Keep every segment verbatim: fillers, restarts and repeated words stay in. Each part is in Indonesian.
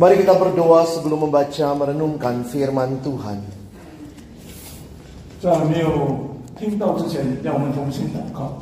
Mari kita berdoa sebelum membaca merenungkan firman Tuhan. 在还没有听到之前，让我们同心祷告。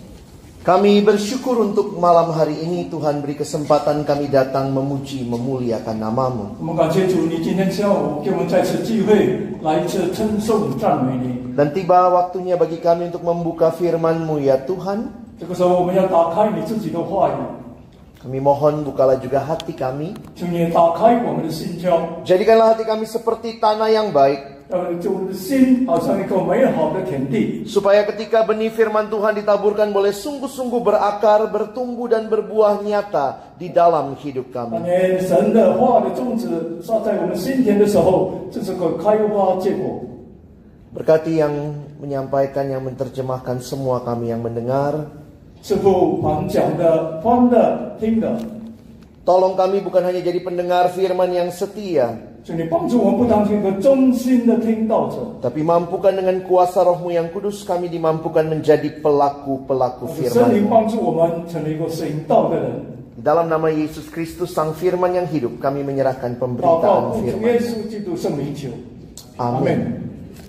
Kami bersyukur untuk malam hari ini Tuhan beri kesempatan kami datang memuji, memuliakan nama-Mu. 我们感谢主，你今天下午给我们再次机会来一次称颂赞美你。 Dan tiba waktunya bagi kami untuk membuka firman-Mu ya Tuhan. 这个时候，我们要打开你自己的话语， Kami mohon bukalah juga hati kami. 请你打开我们的心窍， Jadikanlah hati kami seperti tanah yang baik. 让我们的心好像一个美好的田地， Supaya ketika benih firman Tuhan ditaburkan boleh sungguh-sungguh berakar, bertumbuh dan berbuah nyata di dalam hidup 当 kami. 年神的话的种子撒在我们心田的时候，这是个开花结果。 Berkati yang menyampaikan, yang menerjemahkan semua kami yang mendengar. 师父凡讲的、翻的、听的， Tolong kami bukan hanya jadi pendengar firman yang setia, 请你帮助我们，不当成一个忠心的听道者。 tapi mampukan dengan kuasa Roh-Mu yang kudus kami dimampukan menjadi pelaku-pelaku 圣灵 firman-Mu. 帮助我们成为一个行道的人。 Di dalam nama Yesus Kristus Sang Firman yang hidup, kami menyerahkan 祷告 pemberitaan 奉主耶 firman. 稣基督圣名求， Amin.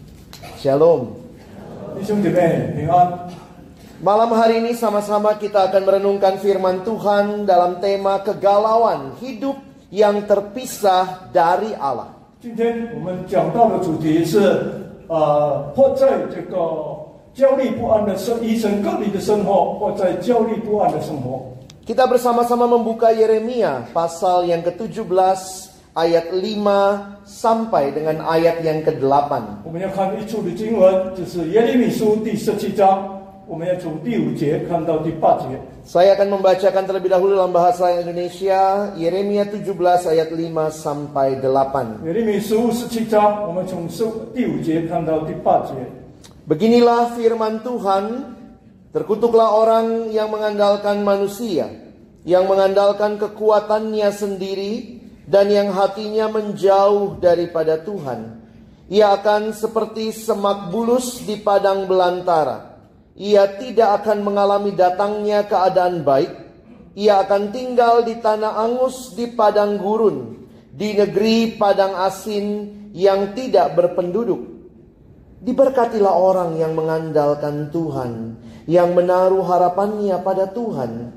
Shalom. 弟兄姐妹平安。 Malam hari ini sama-sama kita akan merenungkan firman Tuhan dalam tema kegalauan hidup yang terpisah dari Allah. 今天我们讲到的主题是，呃，或在这个焦虑不安的生，与神隔离的生活，或在焦虑不安的生活。 Kita bersama-sama membuka Yeremia pasal yang ketujuh belas ayat lima sampai dengan ayat yang kedelapan. 我们要看一处的经文，就是耶利米书第十七章。 我们要从第五节看到第八节。 Saya akan membacakan terlebih dahulu dalam bahasa Indonesia Yeremia tujuh belas ayat lima sampai delapan. 耶利米书十七章，我们从第五节看到第八节。 Beginilah firman Tuhan, terkutuklah orang yang mengandalkan manusia, yang mengandalkan kekuatannya sendiri, dan yang hatinya menjauh daripada Tuhan. Ia akan seperti semak bulus di padang belantara. Ia tidak akan mengalami datangnya keadaan baik. Ia akan tinggal di tanah angus di padang gurun, di negeri padang asin yang tidak berpenduduk. Diberkatilah orang yang mengandalkan Tuhan, yang menaruh harapannya pada Tuhan.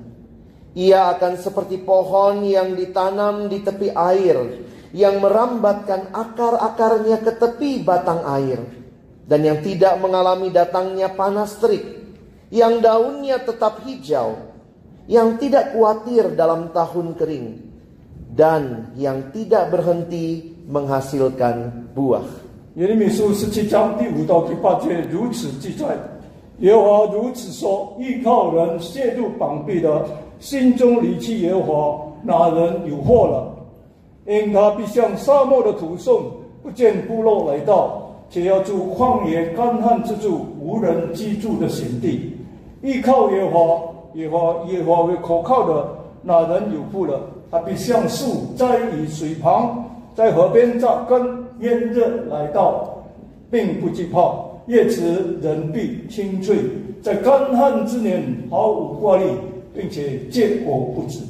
Ia akan seperti pohon yang ditanam di tepi air, yang merambatkan akar-akarnya ke tepi batang air, dan yang tidak mengalami datangnya panas terik, yang daunnya tetap hijau, yang tidak khawatir dalam tahun kering, dan yang tidak berhenti menghasilkan buah. 耶利米书十七章第五到第八节如此记载：耶和华如此说：依靠人陷入绑臂的，心中离弃耶和华，那人有祸了。因他必像沙漠的土送，不见部落来到，且要住旷野干旱之处，无人居住的险地。依靠耶和华，耶和华耶和华为可靠的，那人有福了。他必像树栽于水旁，在河边扎根，炎热来到，并不惧怕。叶子人必青翠，在干旱之年毫无挂虑，并且结果不止。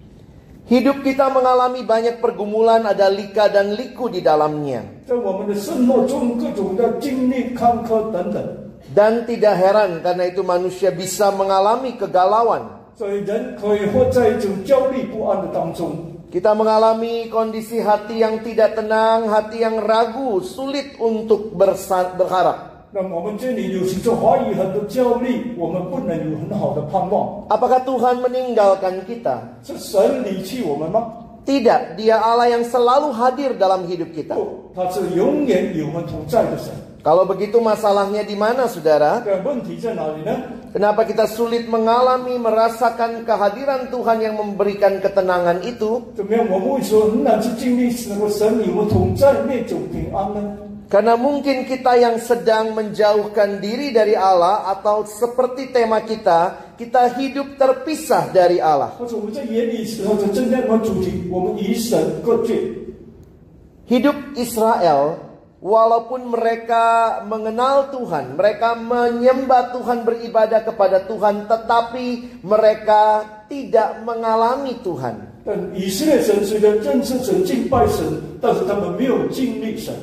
Hidup kita mengalami banyak pergumulan, ada lika dan liku di dalamnya. 在我们的生活中，各种的经历、坎坷等等。 Dan tidak heran karena itu manusia bisa mengalami kegalauan. 所以人可以活在一种焦虑不安的当中。 Kita mengalami kondisi hati yang tidak tenang, hati yang ragu, sulit untuk bersa- berharap. 那么我们这里有时就怀疑，很多焦虑，我们不能有很好的盼望。 Apakah Tuhan meninggalkan kita? 是神离弃我们吗？ Tidak, Dia Allah yang selalu hadir dalam hidup kita. 不，他是永远与我们同在的神。 Kalau begitu masalahnya di mana, saudara? 这问题在哪里呢？ Kenapa kita sulit mengalami, merasakan kehadiran Tuhan yang memberikan ketenangan itu? 怎么样？我们为什么很难去经历那个神与我们同在那种平安呢？ Karena mungkin kita yang sedang menjauhkan diri dari Allah, atau seperti tema kita, kita hidup terpisah dari Allah. 或者我们在眼里时候，在今天的主题，我们与神隔绝。 Hidup Israel walaupun mereka mengenal Tuhan, mereka menyembah Tuhan, beribadah kepada Tuhan, tetapi mereka tidak mengalami Tuhan. 但以色列人虽然认识神、敬拜神，但是他们没有经历神。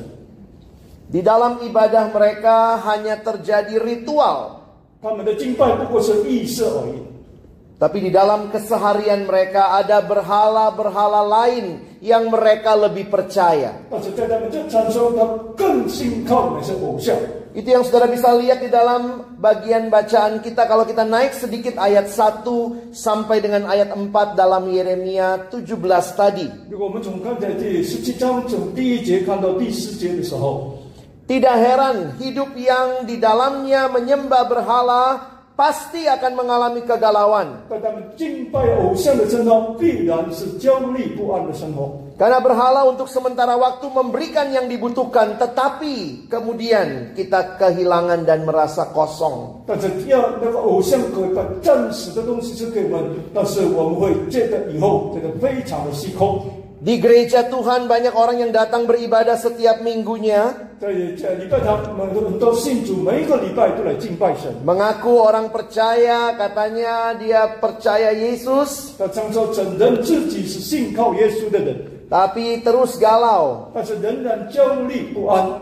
Di dalam ibadah mereka hanya terjadi ritual. 他们的敬拜不过是仪式而已。 Tapi di dalam keseharian mereka ada berhala-berhala lain yang mereka lebih percaya. 但是在他们日常生活，他更信靠那些偶像。 Itu yang saudara bisa lihat di dalam bagian bacaan kita. Kalau kita naik sedikit ayat satu sampai dengan ayat empat dalam Yeremia tujuh belas tadi. 如果我们从刚才第十七章从第一节看到第四节的时候， Tidak heran hidup yang di dalamnya menyembah berhala pasti akan mengalami kegalauan. 但他们敬拜偶像的生活必然是焦虑不安的生活。 Karena berhala untuk sementara waktu memberikan yang dibutuhkan, tetapi kemudian kita kehilangan dan merasa kosong. 但是要那个偶像可以把暂时的东西是给我们，但是我们会觉得以后这个非常的虚空。 Di gereja Tuhan banyak orang yang datang beribadah setiap minggunya. 在在礼拜堂，很多信主每一个礼拜都来敬拜神。 Mengaku orang percaya, katanya dia percaya Yesus. 他常说承认自己是信靠耶稣的人， Tapi terus galau. 但是仍然焦虑不安。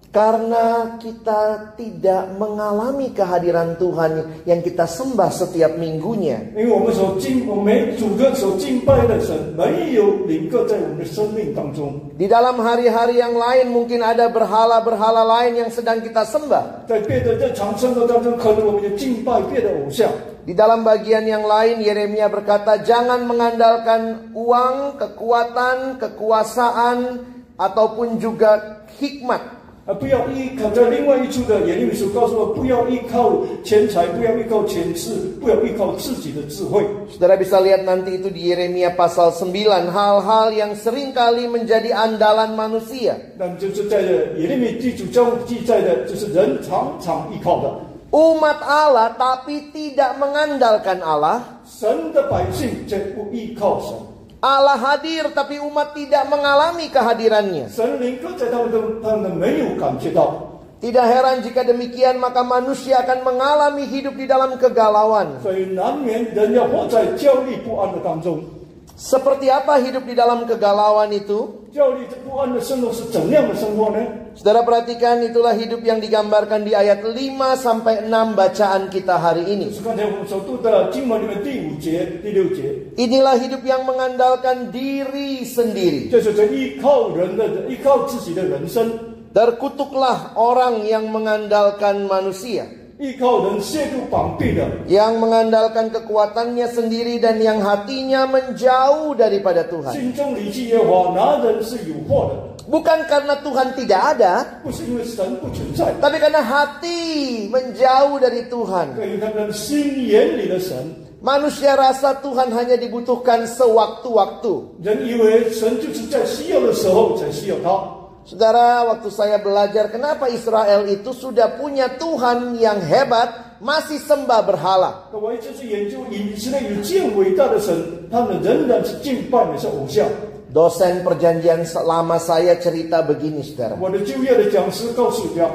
Karena kita tidak mengalami kehadiran Tuhan yang kita sembah setiap minggunya. 因为我们所敬，我们主个所敬拜的神没有临格在我们的生命当中。 Di dalam hari-hari yang lain mungkin ada berhala-berhala lain yang sedang kita sembah. 在别的日常生活当中，可能我们有敬拜别的偶像。 Di dalam bagian yang lain Yeremia berkata, jangan mengandalkan uang, kekuatan, kekuasaan, ataupun juga hikmat. 啊，不要依靠在另外一处的耶利米书告诉我，不要依靠钱财，不要依靠权势，不要依靠自己的智慧。 Saudara bisa lihat nanti itu di Yeremia pasal sembilan, hal-hal yang seringkali menjadi andalan manusia. 那么就是在耶利米第九章记载的，就是人常常依靠的。 Umat Allah tapi tidak mengandalkan Allah. 神的百姓却不依靠神。 Allah hadir tapi umat tidak mengalami kehadirannya. 神灵搁在他们中，他们没有感觉到。 Tidak heran jika demikian maka manusia akan mengalami hidup di dalam kegalauan. 所以难免人要活在焦虑不安的当中。 Seperti apa hidup di dalam kegalauan itu? 焦虑不安的生活是怎样的生活呢？ Saudara perhatikan itulah hidup yang digambarkan di ayat lima sampai enam bacaan kita hari ini. 是刚才我们所读的经文里面第五节、第六节， Inilah hidup yang mengandalkan diri sendiri. 这就是依靠人的、依靠自己的人生。 Terkutuklah orang yang mengandalkan manusia, 依靠人亵渎绑臂的， yang mengandalkan kekuatannya sendiri dan yang hatinya menjauh daripada Tuhan. 心中离弃耶和华，拿人是有祸的。 Bukan karena Tuhan tidak ada, 不是因为神不存在， tapi karena hati menjauh dari Tuhan. 因为他们心眼里的神。 Manusia rasa Tuhan hanya dibutuhkan sewaktu-waktu. 人以为神就是在需要的时候才需要他。 Saudara, waktu saya belajar kenapa Israel itu sudah punya Tuhan yang hebat, masih sembah berhala. 我一直是研究以色列有这样伟大的神，他们仍然是敬拜那些偶像。 Dosen perjanjian lama saya cerita begini, saudara. 我的就业的讲师告诉我，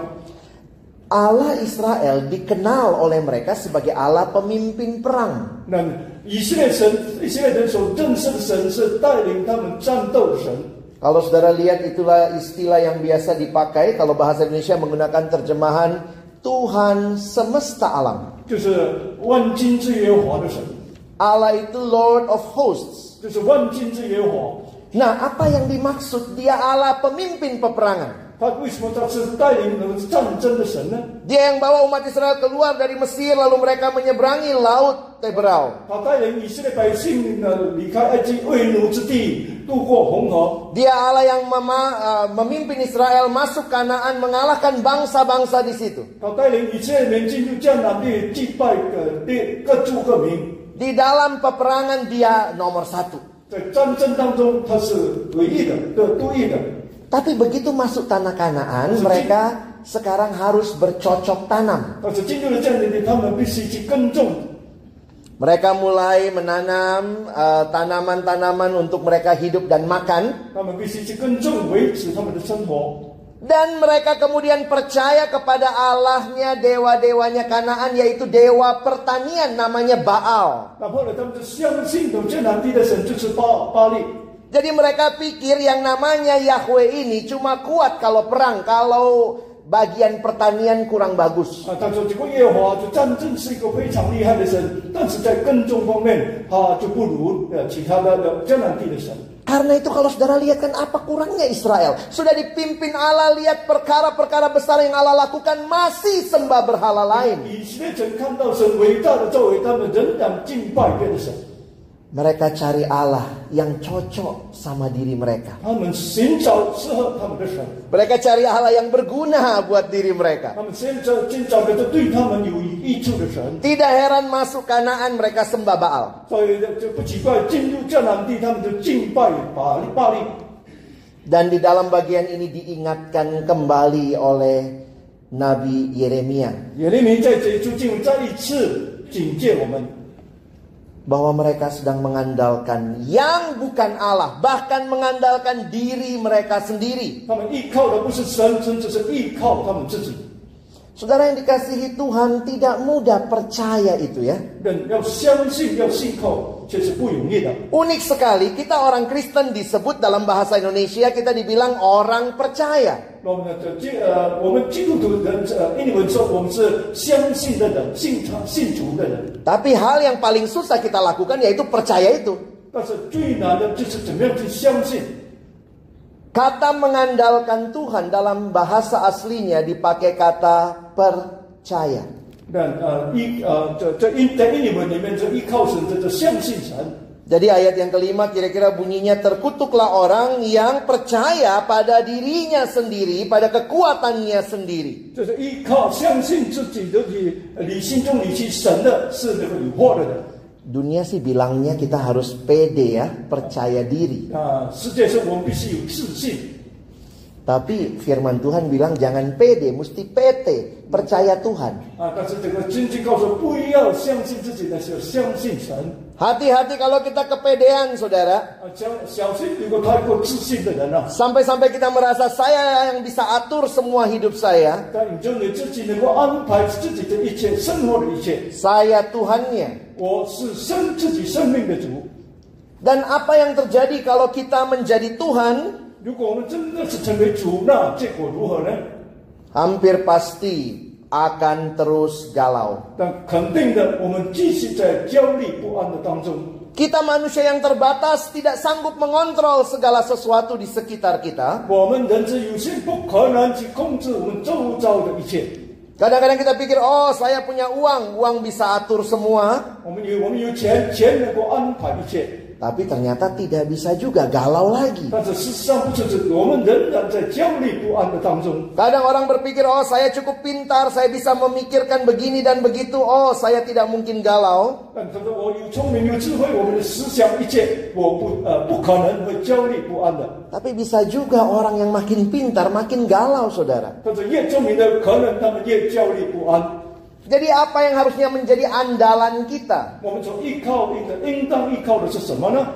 Allah Israel dikenal oleh mereka sebagai Allah pemimpin perang. 那以色列神，以色列人所认识的神是带领他们战斗的神。 Kalau saudara lihat itulah istilah yang biasa dipakai kalau bahasa Indonesia menggunakan terjemahan Tuhan semesta alam. 就是万军之耶和华的神， Allah itu Lord of Hosts. 就是万军之耶和华。 Nah, apa yang dimaksud? Dia Allah pemimpin peperangan. 他为什么他是带领人战争的神呢？ Dia yang bawa umat Israel keluar dari Mesir lalu mereka menyeberangi laut Teberau. 他带领以色列百姓呢离开埃及为奴之地，渡过红河。 Dia Allah yang mema, uh, memimpin Israel masuk Kanaan, mengalahkan bangsa-bangsa di situ. 他带领以色列人进入迦南地，击败各地各族各民。 Di dalam peperangan dia nomor satu. 在战争当中，他是唯一的、的独一的。 Tapi begitu masuk tanah Kanaan, mereka sekarang harus bercocok tanam. 但是进入了迦南地，他们必须去耕种。 Mereka mulai menanam uh, tanaman-tanaman untuk mereka hidup dan makan. 他们必须去耕种，维持他们的生活。 Dan mereka kemudian percaya kepada Allahnya dewa-dewanya Kanaan, yaitu dewa pertanian namanya Baal. 那后来他们就相信了迦南地的神就是巴巴利。 Jadi mereka pikir yang namanya Yahweh ini cuma kuat kalau perang, kalau bagian pertanian kurang bagus. 啊，他说这个耶和华就战争是一个非常厉害的神，但是在耕种方面，他就不如呃其他的的迦南地的神。 Karena itu kalau saudara lihat kan apa kurangnya Israel. Sudah dipimpin Allah, lihat perkara-perkara besar yang Allah lakukan, masih sembah berhala lain. 以色列人看到神伟大的作为，他们仍然敬拜别的神。 Mereka cari Allah yang cocok sama diri mereka. 他们寻找适合他们的神。 Mereka cari Allah yang berguna buat diri mereka. 他们寻找寻找的对他们有益处的神。 Tidak heran masuk Kanaan mereka sembah Baal. 所以就不奇怪，进入迦南地，他们就敬拜巴利巴利。 Dan di dalam bagian ini diingatkan kembali oleh Nabi Yeremia. 耶利米在这处经再一次警戒我们。 Bahwa mereka sedang mengandalkan yang bukan Allah, bahkan mengandalkan diri mereka sendiri. 他们依靠的不是神，甚至是依靠他们自己。 Saudara yang dikasihi Tuhan, tidak mudah percaya itu ya. 人要相信，要信靠，却是不容易的。 Unik sekali, kita orang Kristen disebut dalam bahasa Indonesia, kita dibilang orang percaya. 我们的这呃，我们基督徒人呃，英文说我们是相信的人，信他信主的人。 Tapi hal yang paling susah kita lakukan yaitu percaya itu. 但是最难的就是怎么样去相信。 Kata mengandalkan Tuhan dalam bahasa aslinya dipakai kata percaya. 但呃依呃这这英在英文里面就依靠神，这就相信神。 Jadi ayat yang kelima kira-kira bunyinya, terkutuklah orang yang percaya pada dirinya sendiri, pada kekuatannya sendiri. 就是依靠相信自己的理理心中理其神的是那个有祸的人。 Dunia sih bilangnya kita harus pede ya, percaya diri. 啊，世界上我们必须有自信。 Tapi firman Tuhan bilang jangan pede, mesti P T, percaya Tuhan. 啊，但是这个经济告诉不要相信自己的，是相信神。 Hati-hati kalau kita kepedean, saudara. 啊，小小心如果太过自信的人啊， Sampai-sampai kita merasa saya yang bisa atur semua hidup saya. 但你就你自己能够安排自己的一切生活的一切。 Saya Tuhannya. 我是生自己生命的主。 Dan apa yang terjadi kalau kita menjadi Tuhan? 如果我们真的是成为主，那结果如何呢？ Hampir pasti akan terus galau. 但肯定的，我们继续在焦虑不安的当中。 Kita manusia yang terbatas tidak sanggup mengontrol segala sesuatu di sekitar kita. 我们人之有限，不可能去控制我们周遭的一切。 Kadang-kadang kita pikir, oh saya punya uang, uang bisa atur semua. 我们有我们有钱，钱能够安排一切。 Tapi ternyata tidak bisa juga, galau lagi. 但是事实上不是，我们仍然在焦虑不安的当中。 Kadang orang berpikir, oh saya cukup pintar, saya bisa memikirkan begini dan begitu. Oh saya tidak mungkin galau. 但他说我有聪明有智慧，我们的思想一切，我不呃不可能会焦虑不安的。 Tapi bisa juga orang yang makin pintar, makin galau, saudara. 但是越聪明的，可能他们越焦虑不安。 Jadi apa yang harusnya menjadi andalan kita? 我们所依靠应的应当依靠的是什么呢？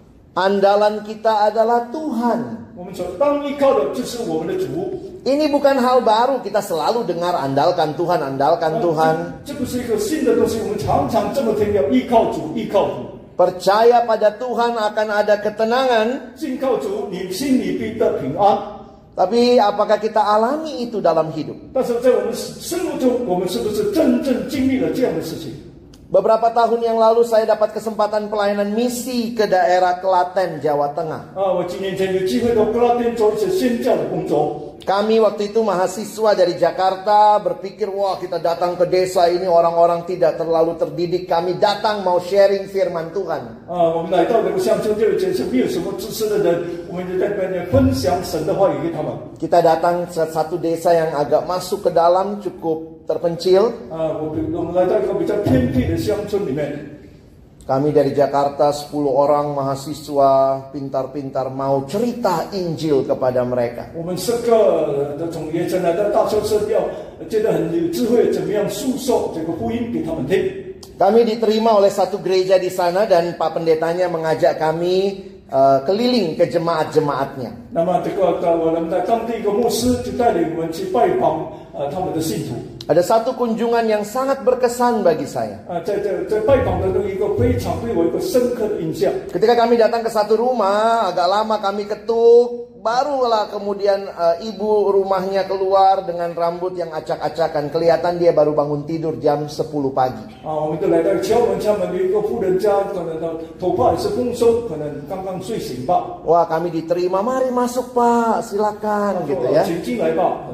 Andalan kita adalah Tuhan. 我们所当依靠的就是我们的主。 Ini bukan hal baru, kita selalu dengar andalkan Tuhan, andalkan Tuhan. 这不是一个新的东西，我们常常这么听，要依靠主，依靠主。 Percaya pada Tuhan akan ada ketenangan. 信靠主，你心里必得平安。 Tapi apakah kita alami itu dalam hidup? 但是在我们生活中，我们是不是真正经历了这样的事情？ Beberapa tahun yang lalu saya dapat kesempatan pelayanan misi ke daerah Klaten, Jawa Tengah. 啊，我几年前有机会到格拉丁做一些宣教的工作。 Kami waktu itu mahasiswa dari Jakarta berpikir, wah kita datang ke desa ini orang-orang tidak terlalu terdidik. Kami datang mau sharing firman Tuhan. 啊，我们来到这个乡村，这个是没有什么知识的人，我们就在那边分享神的话语给他们。 Kita datang ke satu desa yang agak masuk ke dalam, cukup terpencil. 啊，我我们来到一个比较偏僻的乡村里面。 Kami dari Jakarta sepuluh orang mahasiswa pintar-pintar mau cerita Injil kepada mereka. 我们十个的从学生来到大学生要觉得很有智慧，怎么样诉说这个福音给他们听。 Kami diterima oleh satu gereja di sana dan Pak Pendetanya mengajak kami uh, keliling ke jemaat-jemaatnya. 那么这个在我们在当地一个牧师就带领我们去拜访呃他们的信徒。 Ada satu kunjungan yang sangat berkesan bagi saya. 啊，在在在拜访的一个非常对我一个深刻的印象。 Ketika kami datang ke satu rumah, agak lama kami ketuk, barulah kemudian uh, ibu rumahnya keluar dengan rambut yang acak-acakan. Kelihatan dia baru bangun tidur jam sepuluh pagi. 啊，我们就来到敲门敲门的一个妇人家，可能她头发也是丰收，可能刚刚睡醒吧。 Wah, kami diterima, mari masuk Pak, silakan gitu ya. 请进来吧。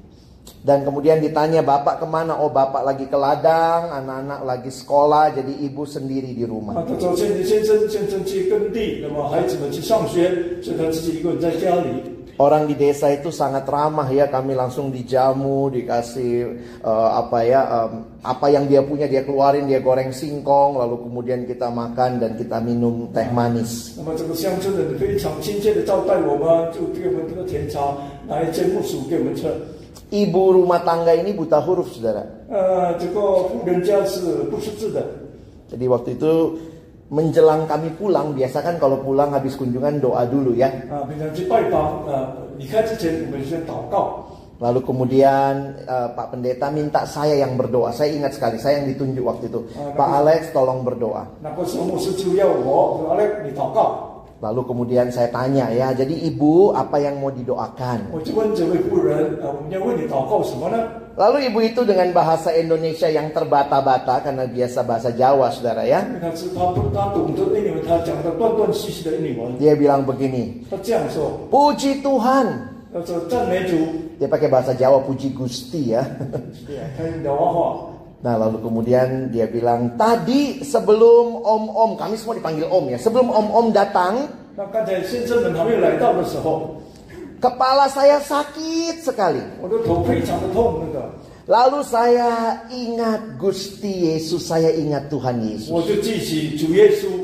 Dan kemudian ditanya, Bapak kemana? Oh, Bapak lagi ke ladang, anak-anak lagi sekolah, jadi ibu sendiri di rumah. 啊，他说先先生先生去耕地，那么孩子们去上学，所以他自己一个人在家里。 Orang di desa itu sangat ramah ya, kami langsung dijamu, dikasih uh, apa ya, um, apa yang dia punya dia keluarin, dia goreng singkong, lalu kemudian kita makan dan kita minum teh manis. 那么这个乡村人非常亲切的招待我们，就给我们这个甜茶，拿一煎木薯给我们吃。 Ibu rumah tangga ini buta huruf, saudara. 呃，这个妇人家是不识字的。 Jadi waktu itu menjelang kami pulang, biasa kan kalau pulang habis kunjungan doa dulu ya. 啊，平常去拜访，呃，离开之前我们先祷告。 Lalu kemudian uh, Pak Pendeta minta saya yang berdoa. Saya ingat sekali, saya yang ditunjuk waktu itu. Pak Alex tolong berdoa. 那个时候牧师就要我说：“阿雷，你祷告。” Lalu kemudian saya tanya ya, jadi ibu apa yang mau didoakan? 我就问这位妇人：“呃，我们要为你祷告什么呢？” Lalu ibu itu dengan bahasa Indonesia yang terbata-bata karena biasa bahasa Jawa, saudara ya. 他是他不他懂得英文，他讲的断断续续的英文。 Dia bilang begini, 他这样说 Puji Tuhan. 他说赞美主。 Dia pakai bahasa Jawa, Puji Gusti ya. 他用辽华话。 Nah lalu kemudian dia bilang, tadi sebelum om-om, kami semua dipanggil om ya, sebelum om-om datang, 那刚才先生们还没有来到的时候， kepala saya sakit sekali. 我的头非常的痛，那个。 Lalu saya ingat Gusti Yesus, saya ingat Tuhan Yesus. 我就记起主耶稣，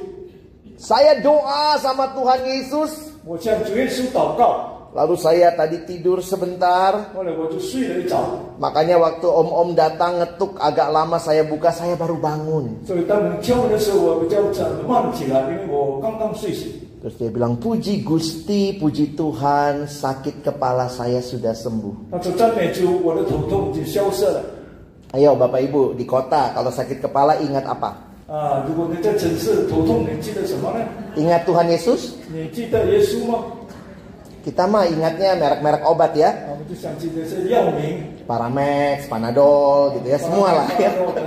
Saya doa sama Tuhan Yesus. 我向主耶稣祷告。 Lalu saya tadi tidur sebentar. 后来我就睡了一觉。 Makanya waktu om-om datang ngetuk agak lama saya buka, saya baru bangun. 所以当你敲门的时候，我比较慢起来，因为我刚刚睡醒。 Terus dia bilang, puji Gusti, puji Tuhan, sakit kepala saya sudah sembuh. 他说赞美主，我的头痛已经消失了。 Ayo Bapak Ibu, di kota kalau sakit kepala ingat apa? 啊，如果你在城市头痛，你记得什么呢？ Ingat Tuhan Yesus? 你记得耶稣吗？ Kita mah ingatnya merek-merek obat ya. 啊，我们就想记得是药名。 Paramex, Panadol gitu ya, semua lah ya.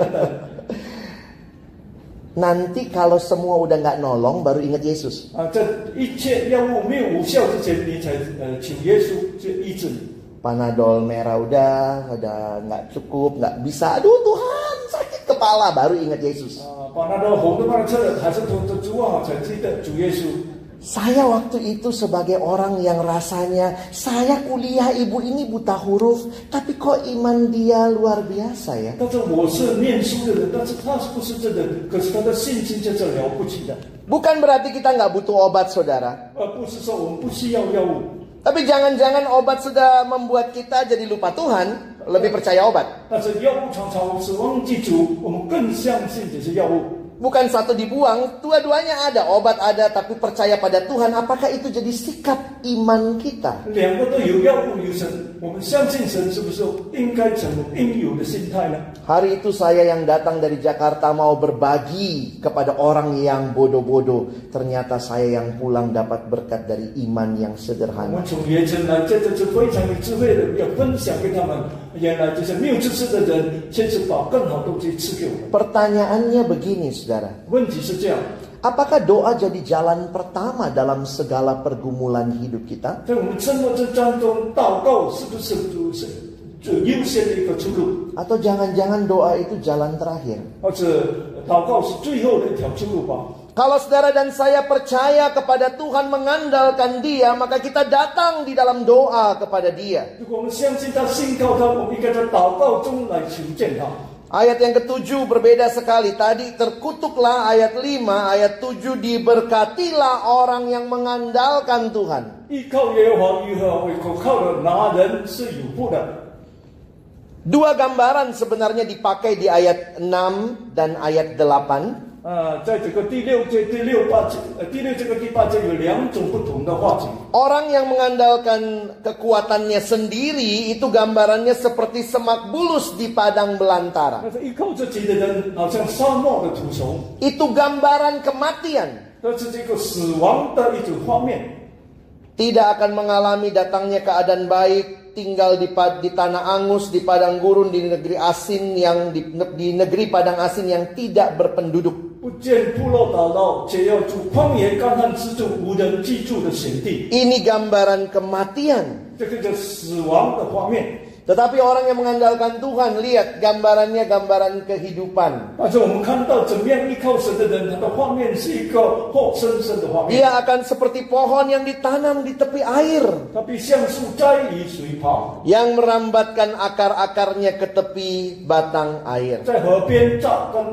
Nanti kalau semua udah nggak nolong, baru ingat Yesus. 啊，这一切药物没有无效之前，你才呃请耶稣去医治你。 Panadol merah udah, udah nggak cukup, nggak bisa. Aduh Tuhan, sakit kepala, baru ingat Yesus. 啊，把那个红的帮你吃了，还是头的主啊，才记得主耶稣。 Saya waktu itu sebagai orang yang rasanya, saya kuliah ibu ini buta huruf, tapi kok iman dia luar biasa ya. 但是我是念书的人，但是他是不是真的？可是他的信心就是了不起的。 Bukan berarti kita nggak butuh obat, saudara. 而不是说我们不需要药物。 Tapi jangan-jangan obat sudah membuat kita jadi lupa Tuhan, lebih percaya obat. 但是药物常常是忘记主，我们更相信这些药物。 Bukan satu dibuang, dua-duanya ada. Obat ada, tapi percaya pada Tuhan. Apakah itu jadi sikap iman kita? 两个都有药物有神，我们相信神是不是应该成为应有的心态呢？ Hari itu saya yang datang dari Jakarta mau berbagi kepada orang yang bodoh-bodoh. Ternyata saya yang pulang dapat berkat dari iman yang 我 sederhana. 们从盐城来，这就是非常有智慧的，要分享给他们。原来就是没有知识的人，先是把更好的东西赐给我们。 Pertanyaannya begini, saudara. 问题是这样， Apakah doa jadi jalan pertama dalam segala pergumulan hidup kita? 在我们生活之当中，祷告是不是就是最优先的一个出路？ Atau jangan-jangan doa itu jalan terakhir? 或者祷告是最后的一条出路吧？ Kalau saudara dan saya percaya kepada Tuhan, mengandalkan Dia, maka kita datang di dalam doa kepada Dia. 如果我们相信他、信靠他，我们应该在祷告中来求见他。 Ayat yang ketujuh berbeda sekali. Tadi terkutuklah ayat lima, ayat tujuh diberkatilah orang yang mengandalkan Tuhan. 依靠耶和华，耶和华为可靠的拿人是有福的。 Dua gambaran sebenarnya dipakai di ayat enam dan ayat delapan. 呃，在这个第六节、第六八节、呃第六这个第八节有两种不同的话题。 Orang yang mengandalkan kekuatannya sendiri itu gambarannya seperti semak bulus di padang belantara. 但是依靠自己的人，好像沙漠的土虫。 Itu gambaran kematian. 这是这个死亡的一种画面。 Tidak akan mengalami datangnya keadaan baik, tinggal di, di tanah angus, di padang gurun, di negeri asin yang di, di negeri padang asin yang tidak berpenduduk. 不见部落打扰，且要住旷野干旱之中无人居住的险地。 Ini gambaran kematian. 这个叫死亡的画面。 Tetapi orang yang mengandalkan Tuhan, lihat gambarannya gambaran kehidupan. 但是我们看到怎么样依靠神的人，他的画面是一个活生生的画面。 Dia akan seperti pohon yang ditanam di tepi air, 他必像树栽于水旁， yang merambatkan akar-akarnya ke tepi batang air. 在河边扎根。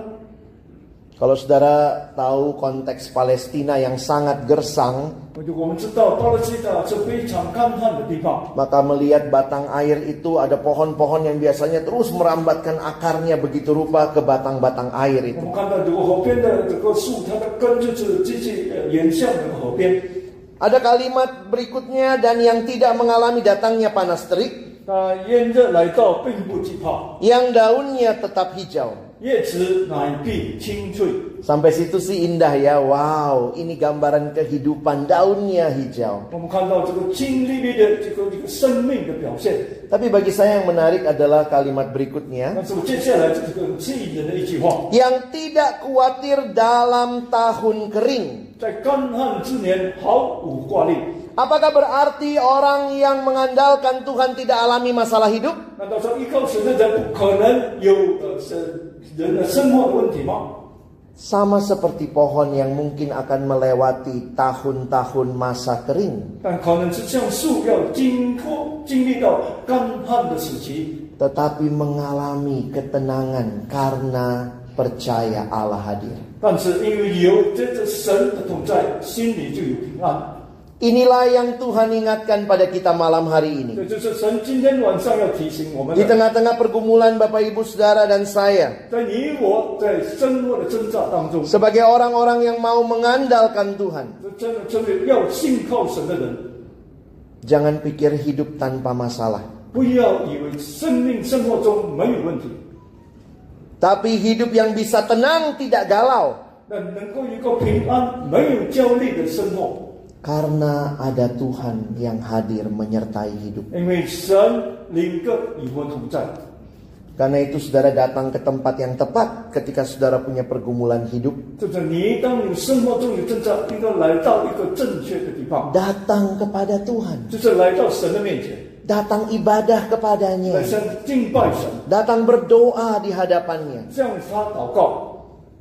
Kalau saudara tahu konteks Palestina yang sangat gersang, 我们知道巴勒斯坦是非常干旱的地方， maka melihat batang air itu ada pohon-pohon yang biasanya terus merambatkan akarnya begitu rupa ke batang-batang air 我 itu. 们看到这个河边的这个树，它的根就是直接呃沿向这个河边。 Ada kalimat berikutnya, dan yang tidak mengalami datangnya panas terik, 它炎热来到，并不惧怕， yang daunnya tetap hijau. 叶子乃必青翠。 Sampai situ sih indah ya. Wow, ini gambaran kehidupan, daunnya hijau. 我们看到这个青绿绿的这个这个生命的表现。 Tapi bagi saya yang menarik adalah kalimat berikutnya, 但是我接下来这个吸引人的一句话， yang tidak khawatir dalam tahun kering. 在干旱之年毫无挂虑。 Apakah berarti orang yang mengandalkan Tuhan tidak alami masalah hidup? 难道说依靠神的人不可能有呃是人的生活的问题吗？ Sama seperti pohon yang mungkin akan melewati tahun-tahun masa kering, 但可能是像树要经过经历到干旱的时期， tetapi mengalami ketenangan karena percaya Allah hadir. 但是因为有这个神的同在，心里就有平安。 Inilah yang Tuhan ingatkan pada kita malam hari ini. 这就是神今天晚上要提醒我们 Di 的， tengah-tengah pergumulan Bapak Ibu Saudara dan saya, 在你我在生活的挣扎当中， sebagai orang-orang yang mau mengandalkan Tuhan, 这真的成为要信靠神的人， jangan pikir hidup tanpa masalah. 不要以为生命生活中没有问题， Tapi hidup yang bisa tenang, tidak galau. 但能够有一个平安、没有焦虑的生活。 Karena ada Tuhan yang hadir menyertai hidup. 因为神灵格与我同在， Karena itu saudara datang ke tempat yang tepat ketika saudara punya pergumulan hidup. 就是你当你生活中有挣扎，应该来到一个正确的地方， Datang kepada Tuhan. 就是来到神的面前， Datang ibadah 来 kepadanya. 向敬拜神， Datang berdoa di hadapannya. 向他祷告。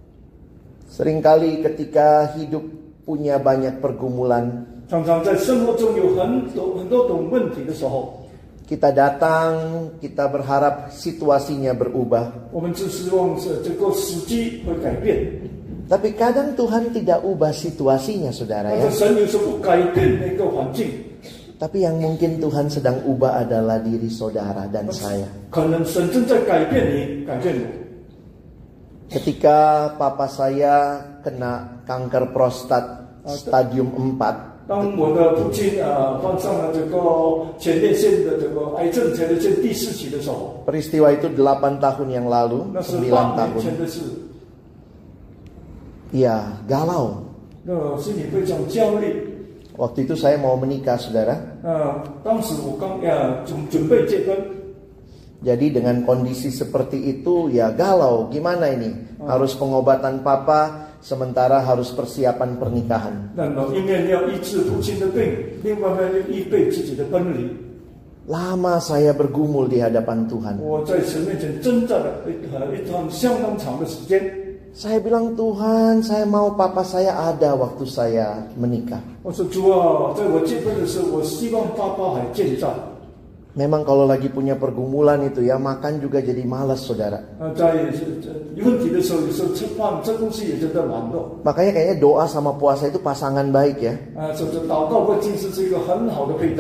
Seringkali ketika hidup punya banyak pergumulan, 常常在生活中有很多很多种问题的时候， kita datang, kita berharap situasinya berubah. 我们只希望是这个时机会改变。 Tapi kadang Tuhan tidak ubah situasinya, saudara 但 ya. 是神有时候不改变那个环境， Tapi yang mungkin Tuhan sedang ubah adalah diri saudara dan saya. 可能神正在改变你，改变我。 Ketika papa saya kena kanker prostat stadium empat, 当我的父亲呃患上了这个前列腺的这个癌症前列腺第四期的时候， peristiwa itu delapan tahun yang lalu, 那是 sembilan 八年 tahun. 前的事， Iya, galau. 那心里非常焦虑。 Waktu itu saya mau menikah, saudara. 呃，当时我刚呃准准备结婚， Jadi dengan kondisi seperti itu ya galau. Gimana ini? Harus pengobatan papa, sementara harus persiapan pernikahan. 那么一面要医治父亲的病，另外一面要预备自己的婚礼。 Lama saya bergumul di hadapan Tuhan. 我在神面前挣扎了一呃一段相当长的时间。 Saya bilang, Tuhan, saya mau papa saya ada waktu saya menikah. 我说主啊，在我结婚的时候，我希望爸爸还健在。 Memang kalau lagi punya pergumulan itu ya makan juga jadi malas, saudara. 呃，在有问题的时候，有时候吃饭吃东西也真的软弱。 Makanya kayaknya doa sama puasa itu pasangan baik ya. 啊，所以说祷告和进食是一个很好的配搭。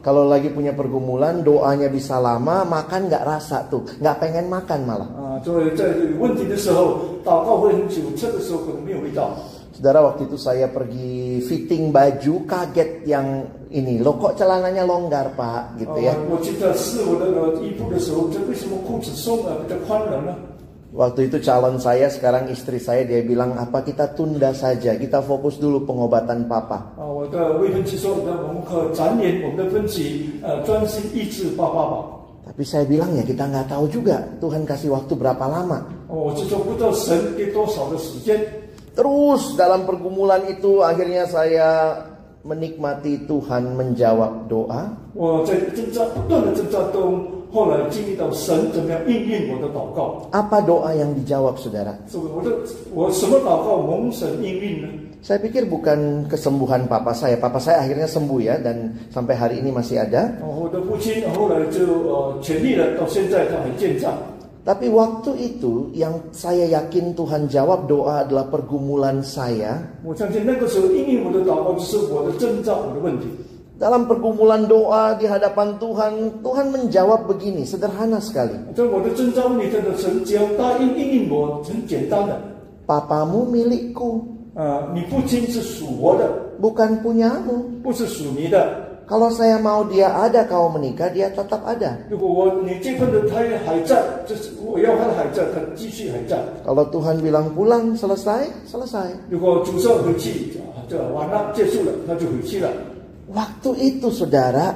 Kalau lagi punya pergumulan, doanya bisa lama, makan nggak rasa tuh, nggak pengen makan malah. 啊，所以在有问题的时候，祷告会很久，吃的时候可能没有味道。 Saudara, waktu itu saya pergi fitting baju, kaget yang ini, loh kok celananya longgar Pak, gitu ya. 我记得试我的衣服的时候，这为什么裤子松了，比较宽容呢？ Waktu itu calon saya, sekarang istri saya, dia bilang, apa kita tunda saja, kita fokus dulu pengobatan papa. 啊，我的未婚妻说，那我们可展延我们的分歧，呃，专心医治爸爸吧。 Tapi saya bilang ya kita nggak tahu juga Tuhan kasih waktu berapa lama. 哦，我就说不知道神给多少的时间。 Terus dalam pergumulan itu akhirnya saya menikmati Tuhan menjawab doa. 我在挣扎不断的挣扎中，后来经历到神怎么样应验我的祷告。 Apa doa yang dijawab, saudara? 所以我的我什么祷告蒙神应验呢？ Saya pikir bukan kesembuhan papa saya. Papa saya akhirnya sembuh ya, dan sampai hari ini masih ada. 哦，我的父亲后来就呃痊愈了，到现在他还健在。 Tapi waktu itu yang saya yakin Tuhan jawab doa adalah pergumulan saya. 我相信那个时候应验我的祷告，就是我的征兆，我的问题。 Dalam pergumulan doa di hadapan Tuhan, Tuhan menjawab begini, sederhana sekali. 在我的征兆问题，真的神只要答应应验我，很简单的。 Papamu milikku, 呃，你父亲是属我的， bukan punyamu. 不是属你的。 Kalau saya mau dia ada, kau menikah, dia tetap ada. 如果我你这份的胎还在，就是我要他还在，他继续还在。 Kalau Tuhan bilang pulang, selesai, selesai. 如果主说回去，这完了结束了，他就回去了。 Waktu itu, saudara,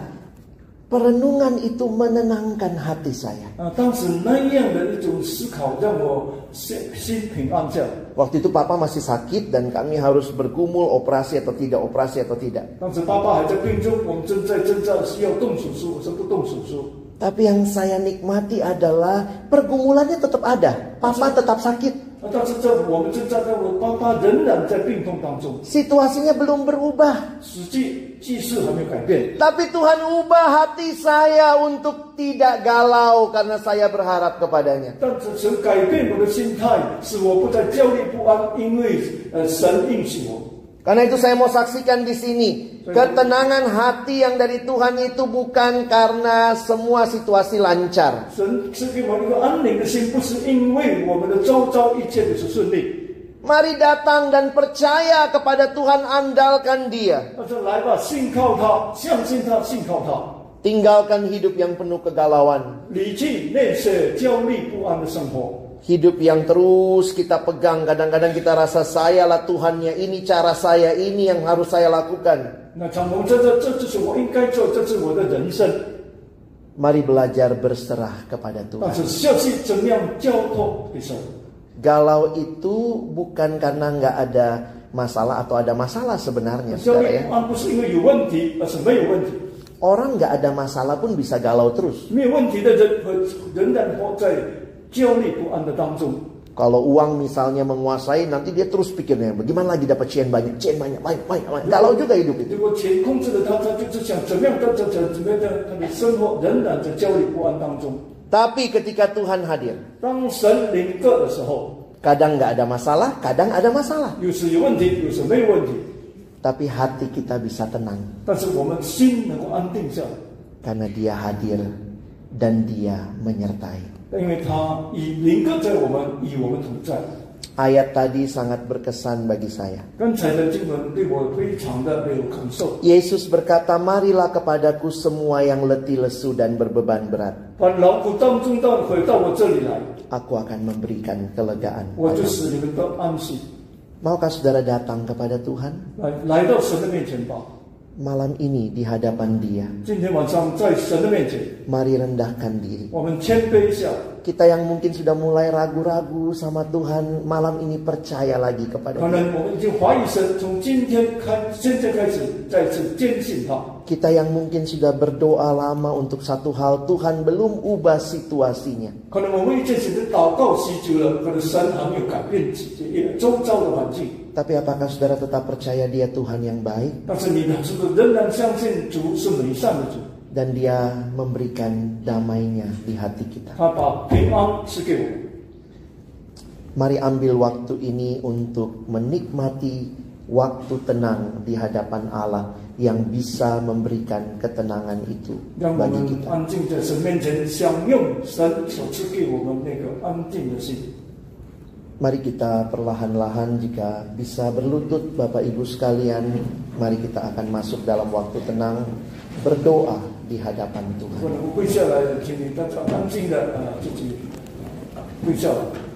perenungan itu menenangkan hati saya. 啊，当时那样的一种思考，让我心心平安下来。 Waktu itu papa masih sakit dan kami harus bergumul operasi atau tidak, operasi atau tidak. 当时爸爸还在病中，我们正在挣扎是要动手术，我说不动手术。 Tapi yang saya nikmati adalah pergumulannya tetap ada. Papa tetap sakit. 啊，但是在我们挣扎的，我爸爸仍然在病痛当中， Situasinya belum berubah. 实际记事还没有改变。 Tapi Tuhan ubah hati saya untuk tidak galau karena saya berharap kepadanya. 但是神改变我的心态，使我不再焦虑不安，因为呃神应许我。 Karena itu saya mau saksikan di sini, ketenangan hati yang dari Tuhan itu bukan karena semua situasi lancar. 神赐给我一个安宁的心，不是因为我们的周遭一切都是顺利。 Mari datang dan percaya kepada Tuhan, andalkan Dia. 但是来吧，信靠他，相信他，信靠他， Tinggalkan hidup yang penuh kegalauan. 离弃那些焦虑不安的生活。 Hidup yang terus kita pegang. Kadang-kadang kita rasa sayalah Tuhannya, ini cara saya, ini yang harus saya lakukan. 那长鹏，这这这就是我应该做，这是我的人生。 Mari belajar berserah kepada 但 Tuhan. 是学习怎么样交托给神。 Galau itu bukan karena nggak ada masalah atau ada masalah sebenarnya, 焦 saudara 虑 ya. 不安不是因为有问题，而是没有问题。 Orang nggak ada masalah pun bisa galau terus. 没有问题的人和仍然活在焦虑不安的当中。 Kalau uang misalnya menguasai, nanti dia terus pikirnya, bagaimana lagi dapat cian banyak, cian banyak, banyak, banyak, banyak. Galau juga hidup itu. 如果钱控制了他，他就是想怎么样，怎怎怎怎么样，他的生活仍然在焦虑不安当中。 Tapi ketika Tuhan hadir, 当神临个的时候， kadang nggak ada masalah, kadang ada masalah. 有时有问题，有时没有问题， Tapi hati kita bisa tenang 但是我们心能够安定下来， karena Dia hadir dan Dia menyertai. 因为他以临个在我们，与我们同在。 Ayat tadi sangat berkesan bagi saya. 刚才的经文对我非常的有感受。 Yesus berkata, marilah kepadaku semua yang letih lesu dan berbeban berat. 把劳苦当中的回到我这里来， Aku akan memberikan kelegaan. 我就 padamu. 使你们得安息。 Maukah saudara datang kepada Tuhan? 来来到神的面前吧。 Malam ini di hadapan Dia, 今天晚上在神的面前， mari rendahkan diri. 我们谦卑一下。 Kita yang mungkin sudah mulai ragu-ragu sama Tuhan, malam ini percaya lagi kepada 可 Dia. 能我们已经怀疑神，从今天开，现在开始再次坚信他。 Kita yang mungkin sudah berdoa lama untuk satu hal, Tuhan belum ubah situasinya. 可能我们已经是祷告许久了，可能神还没有改变周遭的环境。 Tapi apakah saudara tetap percaya Dia Tuhan yang baik? 但是你们是不是仍然相信主是美善的主？ Dan Dia memberikan damainya di hati kita. 他把平安赐给我们。 Mari ambil waktu ini untuk menikmati waktu tenang di hadapan Allah yang bisa memberikan ketenangan itu 让我 bagi 们 kita. 安静在神面前，享用神所赐给我们那个安静的心。 Mari kita perlahan-lahan jika bisa berlutut Bapak Ibu sekalian, mari kita akan masuk dalam waktu tenang berdoa di hadapan Tuhan. 不能跪下来，请你大家安静的啊，自己跪下来。